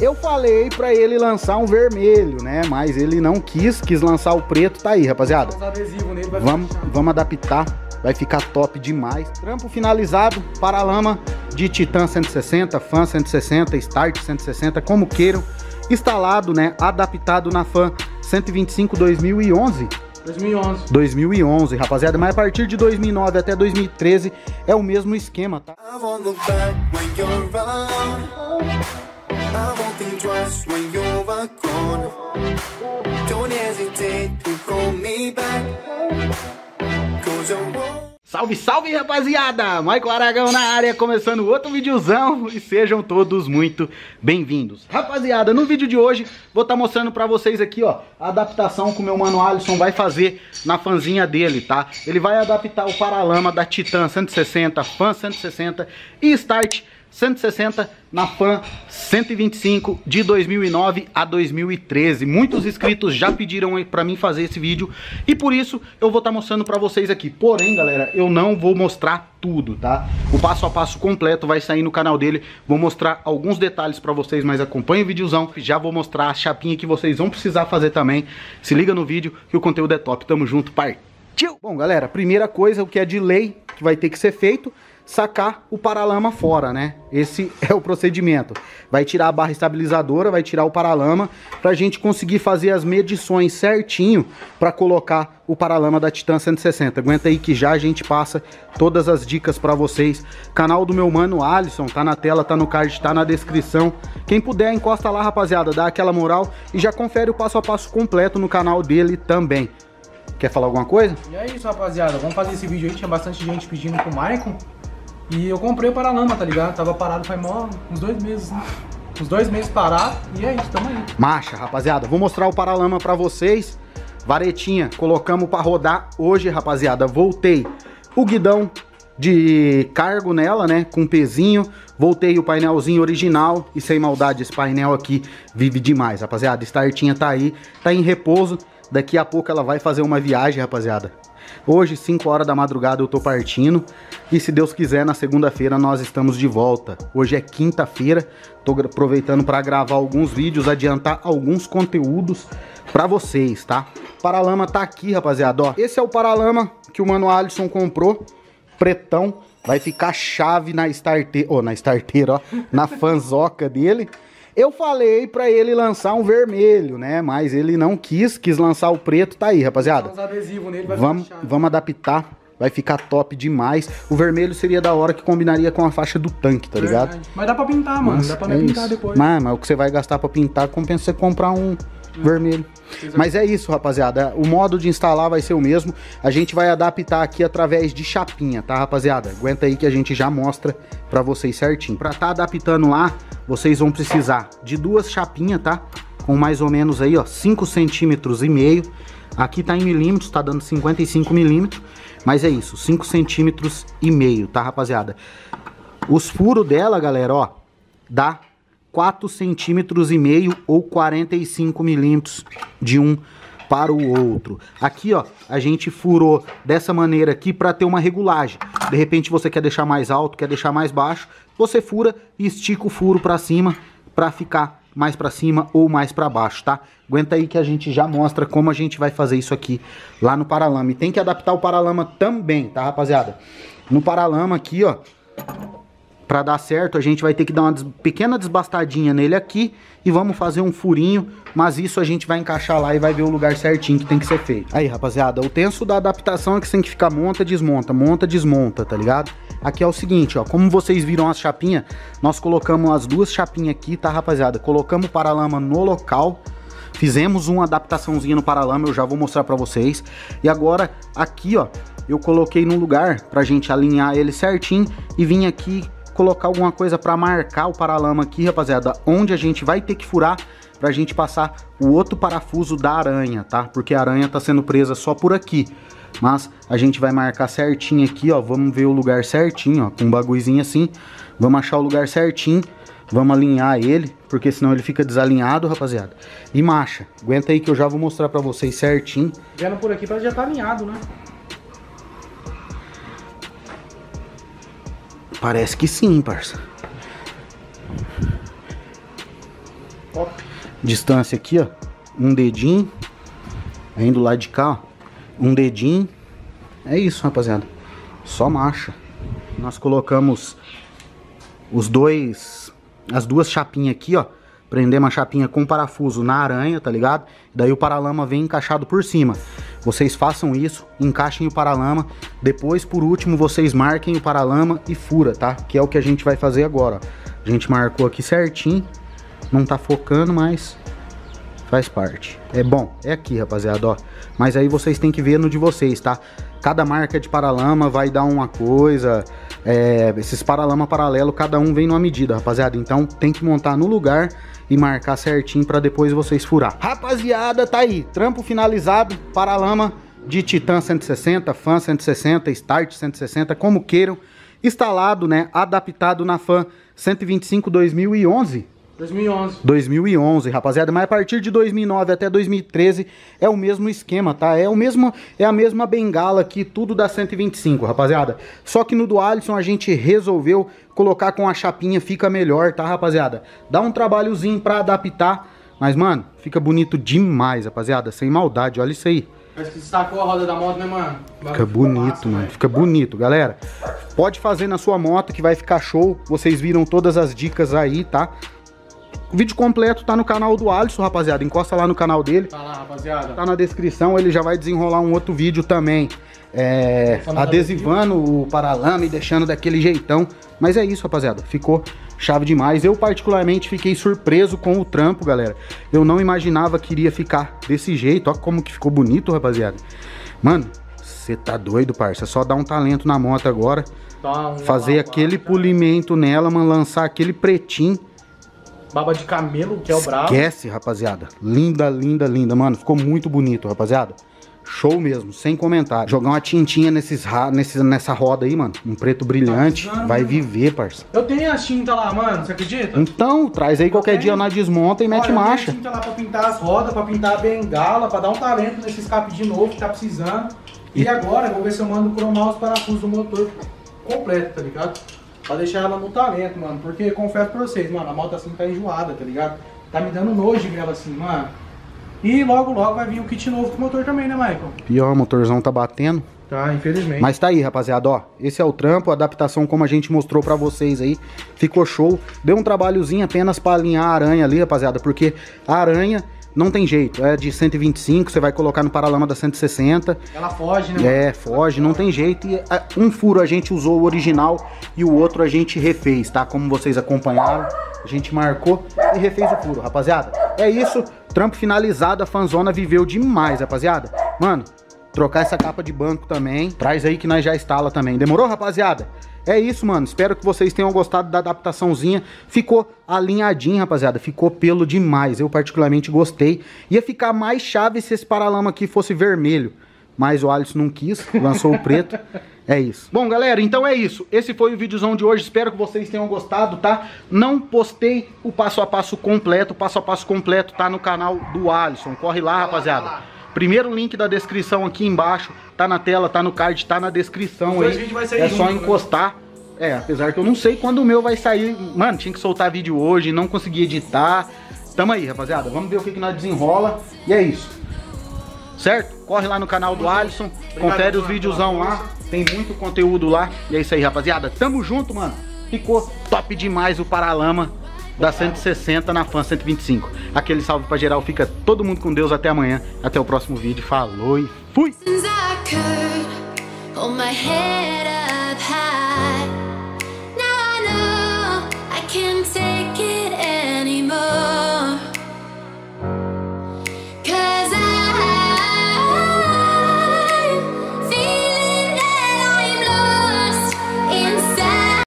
Eu falei pra ele lançar um vermelho, né? Mas ele não quis lançar o preto. Tá aí, rapaziada. Vamos adaptar. Vai ficar top demais. Trampo finalizado. Paralama de Titan 160, Fan 160, Start 160, como queiram. Instalado, né? Adaptado na Fan 125 2011. 2011, rapaziada. Mas a partir de 2009 até 2013 é o mesmo esquema, tá? Salve, salve, rapaziada! Michael Aragão na área, começando outro videozão e sejam todos muito bem-vindos. Rapaziada, no vídeo de hoje vou estar mostrando pra vocês aqui, ó, a adaptação que o meu mano Alisson vai fazer na fanzinha dele, tá? Ele vai adaptar o paralama da Titan 160, Fan 160 e Start 160 na Fan 125 de 2009 a 2013. Muitos inscritos já pediram pra mim fazer esse vídeo e por isso eu vou estar mostrando pra vocês aqui. Porém, galera, eu não vou mostrar tudo, tá? O passo a passo completo vai sair no canal dele. Vou mostrar alguns detalhes pra vocês, mas acompanha o videozão. Já vou mostrar a chapinha que vocês vão precisar fazer também. Se liga no vídeo que o conteúdo é top. Tamo junto, partiu! Bom, galera, primeira coisa, o que é de lei que vai ter que ser feito: sacar o paralama fora, né? Esse é o procedimento. Vai tirar a barra estabilizadora, vai tirar o paralama pra gente conseguir fazer as medições certinho pra colocar o paralama da Titan 160. Aguenta aí que já a gente passa todas as dicas pra vocês. Canal do meu mano Alisson, tá na tela, tá no card, tá na descrição. Quem puder, encosta lá, rapaziada, dá aquela moral e já confere o passo a passo completo no canal dele também. Quer falar alguma coisa? E é isso, rapaziada, vamos fazer esse vídeo aí. Tinha bastante gente pedindo pro Michael. E eu comprei o paralama, tá ligado? Tava parado faz uns 2 meses, né? Uns 2 meses parado e é isso, tamo aí. Marcha, rapaziada, vou mostrar o paralama pra vocês. Varetinha, colocamos pra rodar hoje, rapaziada. Voltei o guidão de cargo nela, né? Com pezinho. Voltei o painelzinho original. E sem maldade, esse painel aqui vive demais, rapaziada. Startinha tá aí, tá em repouso. Daqui a pouco ela vai fazer uma viagem, rapaziada. Hoje, 5 horas da madrugada, eu tô partindo. E se Deus quiser, na segunda-feira nós estamos de volta. Hoje é quinta-feira. Tô aproveitando para gravar alguns vídeos, adiantar alguns conteúdos para vocês, tá? O paralama tá aqui, rapaziada, ó. Esse é o paralama que o mano Alisson comprou. Pretão. Vai ficar chave na starteira, ó. Na fanzoca dele. Eu falei pra ele lançar um vermelho, né? Mas ele não quis lançar o preto. Tá aí, rapaziada. Vamos adaptar. Vai ficar top demais. O vermelho seria da hora, que combinaria com a faixa do tanque, tá ligado? Mas dá pra pintar, mano. Dá pra pintar depois. Mas o que você vai gastar pra pintar compensa você comprar um vermelho. Mas é isso, rapaziada. O modo de instalar vai ser o mesmo. A gente vai adaptar aqui através de chapinha, tá, rapaziada? Aguenta aí que a gente já mostra pra vocês certinho. Pra tá adaptando lá, vocês vão precisar de 2 chapinhas, tá? Com mais ou menos aí, ó, 5,5 centímetros. Aqui tá em milímetros, tá dando 55 milímetros. Mas é isso, 5,5 centímetros, tá, rapaziada? Os furos dela, galera, ó, dá 4,5 centímetros ou 45 milímetros de um para o outro. Aqui, ó, a gente furou dessa maneira aqui para ter uma regulagem. De repente você quer deixar mais alto, quer deixar mais baixo, você fura e estica o furo para cima para ficar mais para cima ou mais para baixo, tá? Aguenta aí que a gente já mostra como a gente vai fazer isso aqui lá no paralama. E tem que adaptar o paralama também, tá, rapaziada? No paralama aqui, ó, pra dar certo, a gente vai ter que dar uma pequena desbastadinha nele aqui e vamos fazer um furinho, mas isso a gente vai encaixar lá e vai ver o lugar certinho que tem que ser feito. Aí, rapaziada, o tenso da adaptação é que você tem que ficar monta, desmonta, tá ligado? Aqui é o seguinte, ó, como vocês viram as chapinhas, nós colocamos as 2 chapinhas aqui, tá, rapaziada? Colocamos o paralama no local, fizemos uma adaptaçãozinha no paralama, eu já vou mostrar pra vocês. E agora, aqui, ó, eu coloquei num lugar pra gente alinhar ele certinho e vim aqui colocar alguma coisa pra marcar o paralama aqui, rapaziada, onde a gente vai ter que furar pra gente passar o outro parafuso da aranha, tá? Porque a aranha tá sendo presa só por aqui. Mas a gente vai marcar certinho aqui, ó. Vamos ver o lugar certinho, ó. Com um bagulhozinho assim. Vamos achar o lugar certinho. Vamos alinhar ele, porque senão ele fica desalinhado, rapaziada. E marcha. Aguenta aí que eu já vou mostrar pra vocês certinho. Vendo por aqui, já tá alinhado, né? Parece que sim, parça. Top. Distância aqui, ó. Um dedinho. Vem do lado de cá, ó. Um dedinho. É isso, rapaziada. Só marcha. Nós colocamos as duas chapinhas aqui, ó. Prendemos a chapinha com parafuso na aranha, tá ligado? Daí o paralama vem encaixado por cima. Vocês façam isso, encaixem o paralama. Depois, por último, vocês marquem o paralama e fura, tá? Que é o que a gente vai fazer agora, ó. A gente marcou aqui certinho. Não tá focando, mas faz parte. É bom, é aqui, rapaziada, ó. Mas aí vocês têm que ver no de vocês, tá? Cada marca de paralama vai dar uma coisa. Esses paralama paralelo, cada um vem numa medida, rapaziada. Então tem que montar no lugar e marcar certinho pra depois vocês furar. Rapaziada, tá aí. Trampo finalizado. Paralama de Titan 160, Fan 160, Start 160, como queiram. Instalado, né? Adaptado na Fan 125 2011. 2011, rapaziada, mas a partir de 2009 até 2013 é o mesmo esquema, tá? É a mesma bengala aqui, tudo da 125, rapaziada. Só que no do Alisson a gente resolveu colocar com a chapinha, fica melhor, tá, rapaziada? Dá um trabalhozinho pra adaptar, mas, mano, fica bonito demais, rapaziada, sem maldade, olha isso aí. Parece que destacou a roda da moto, né, mano? Fica bonito, mano, fica bonito, galera. Pode fazer na sua moto que vai ficar show, vocês viram todas as dicas aí, tá? O vídeo completo tá no canal do Alisson, rapaziada. Encosta lá no canal dele. Tá lá, rapaziada. Tá na descrição. Ele já vai desenrolar um outro vídeo também. Adesivando o paralama e deixando daquele jeitão. Mas é isso, rapaziada. Ficou chave demais. Eu particularmente fiquei surpreso com o trampo, galera. Eu não imaginava que iria ficar desse jeito. Olha como que ficou bonito, rapaziada. Mano, você tá doido, parça. Só dar um talento na moto agora. Fazer aquele polimento nela, mano. Lançar aquele pretinho. Baba de camelo, que é o brabo. Esquece, rapaziada. Linda, linda, linda. Mano, ficou muito bonito, rapaziada. Show mesmo, sem comentário. Jogar uma tintinha nessa roda aí, mano. Um preto brilhante. Tá, vai viver, parça. Eu tenho as tintas lá, mano. Você acredita? Então, traz aí qualquer dia nós desmonta e mete marcha. Eu tenho tinta lá pra pintar as rodas, pra pintar a bengala, pra dar um talento nesse escape de novo que tá precisando. E agora, eu vou ver se eu mando cromar os parafusos do motor completo, tá ligado? Pra deixar ela no talento, mano. Porque, confesso pra vocês, mano, a moto assim tá enjoada, tá ligado? Tá me dando nojo de ver ela assim, mano. E logo, logo vai vir o kit novo com o motor também, né, Michael? Pior, o motorzão tá batendo. Tá, infelizmente. Mas tá aí, rapaziada, ó. Esse é o trampo, a adaptação como a gente mostrou pra vocês aí. Ficou show. Deu um trabalhozinho apenas pra alinhar a aranha ali, rapaziada. Porque a aranha não tem jeito. É de 125, você vai colocar no paralama da 160. Ela foge, né? Foge, não tem jeito. E um furo a gente usou o original e o outro a gente refez, tá? Como vocês acompanharam, a gente marcou e refez o furo, rapaziada. É isso, trampo finalizado, a Fanzona viveu demais, rapaziada. Mano, trocar essa capa de banco também, traz aí que nós já instala também. Demorou, rapaziada? É isso, mano. Espero que vocês tenham gostado da adaptaçãozinha. Ficou alinhadinho, rapaziada. Ficou pelo demais. Eu particularmente gostei. Ia ficar mais chave se esse paralama aqui fosse vermelho. Mas o Alisson não quis. Lançou o preto. É isso. Bom, galera, então é isso. Esse foi o videozão de hoje. Espero que vocês tenham gostado, tá? Não postei o passo a passo completo. O passo a passo completo tá no canal do Alisson. Corre lá, rapaziada. Primeiro link da descrição aqui embaixo, tá na tela, tá no card, tá na descrição aí. É só encostar. Apesar que eu não sei quando o meu vai sair. Mano, tinha que soltar vídeo hoje, não consegui editar. Tamo aí, rapaziada. Vamos ver o que nós desenrola. E é isso. Certo? Corre lá no canal do Alisson, confere os videozão lá. Tem muito conteúdo lá. E é isso aí, rapaziada. Tamo junto, mano. Ficou top demais o paralama da 160 na Fan 125. Aquele salve pra geral, fica todo mundo com Deus, até amanhã, até o próximo vídeo, falou e fui! Now I know I can